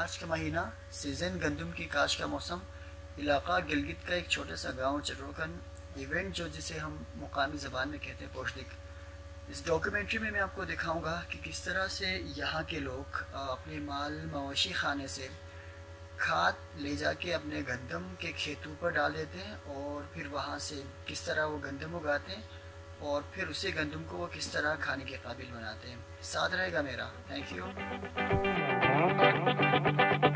मार्च का महीना, सीज़न गंदम की काश्त का मौसम, इलाका गिलगित का एक छोटा सा गांव चरोकन, इवेंट जो जिसे हम मुकामी ज़बान में कहते हैं पोशदिक। इस डॉक्यूमेंट्री में मैं आपको दिखाऊंगा कि किस तरह से यहाँ के लोग अपने माल मवेशी खाने से खाद ले जाके अपने गंदम के खेतों पर डाल देते हैं और फिर वहाँ से किस तरह वो गंदम उगाते हैं और फिर उसी गंदम को वो किस तरह खाने के काबिल बनाते हैं। साथ रहेगा मेरा। Thank you.